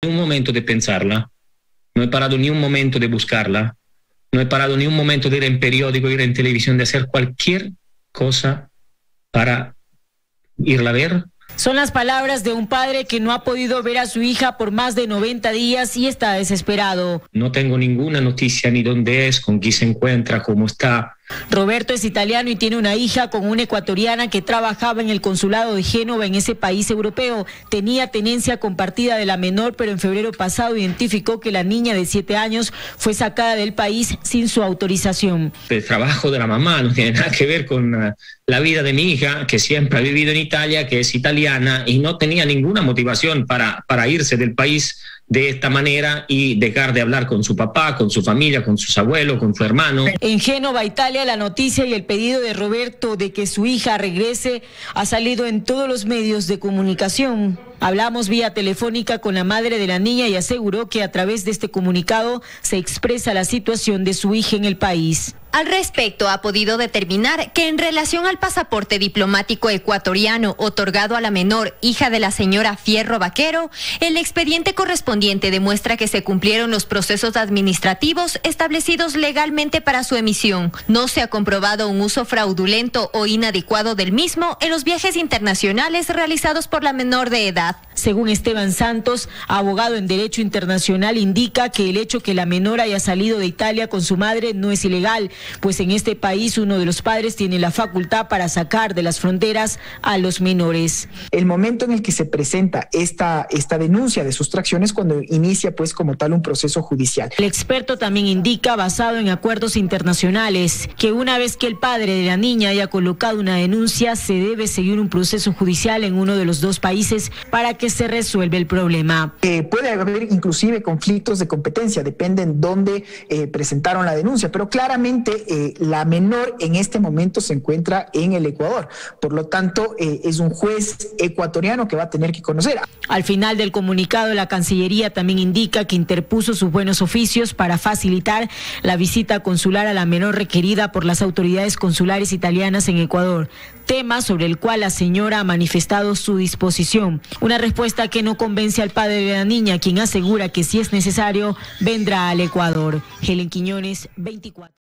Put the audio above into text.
Un momento de pensarla, no he parado ni un momento de buscarla, no he parado ni un momento de ir en periódico, ir en televisión, de hacer cualquier cosa para irla a ver. Son las palabras de un padre que no ha podido ver a su hija por más de 90 días y está desesperado. No tengo ninguna noticia ni dónde es, con quién se encuentra, cómo está. Roberto es italiano y tiene una hija con una ecuatoriana que trabajaba en el consulado de Génova en ese país europeo. Tenía tenencia compartida de la menor, pero en febrero pasado identificó que la niña de 7 años fue sacada del país sin su autorización. El trabajo de la mamá no tiene nada que ver con la vida de mi hija, que siempre ha vivido en Italia, que es italiana y no tenía ninguna motivación para irse del país de esta manera y dejar de hablar con su papá, con su familia, con sus abuelos, con su hermano. En Génova, Italia, la noticia y el pedido de Roberto de que su hija regrese ha salido en todos los medios de comunicación. Hablamos vía telefónica con la madre de la niña y aseguró que a través de este comunicado se expresa la situación de su hija en el país. Al respecto, ha podido determinar que en relación al pasaporte diplomático ecuatoriano otorgado a la menor, hija de la señora Fierro Vaquero, el expediente correspondiente demuestra que se cumplieron los procesos administrativos establecidos legalmente para su emisión. No se ha comprobado un uso fraudulento o inadecuado del mismo en los viajes internacionales realizados por la menor de edad. Según Esteban Santos, abogado en Derecho Internacional, indica que el hecho que la menor haya salido de Italia con su madre no es ilegal, pues en este país uno de los padres tiene la facultad para sacar de las fronteras a los menores. El momento en el que se presenta esta denuncia de sustracción es cuando inicia pues como tal un proceso judicial. El experto también indica, basado en acuerdos internacionales, que una vez que el padre de la niña haya colocado una denuncia, se debe seguir un proceso judicial en uno de los dos países para que se resuelva el problema. Puede haber inclusive conflictos de competencia, depende en dónde presentaron la denuncia, pero claramente la menor en este momento se encuentra en el Ecuador. Por lo tanto, es un juez ecuatoriano que va a tener que conocer. Al final del comunicado, la Cancillería también indica que interpuso sus buenos oficios para facilitar la visita consular a la menor requerida por las autoridades consulares italianas en Ecuador, tema sobre el cual la señora ha manifestado su disposición. Una respuesta que no convence al padre de la niña, quien asegura que si es necesario, vendrá al Ecuador. Helen Quiñones, 24.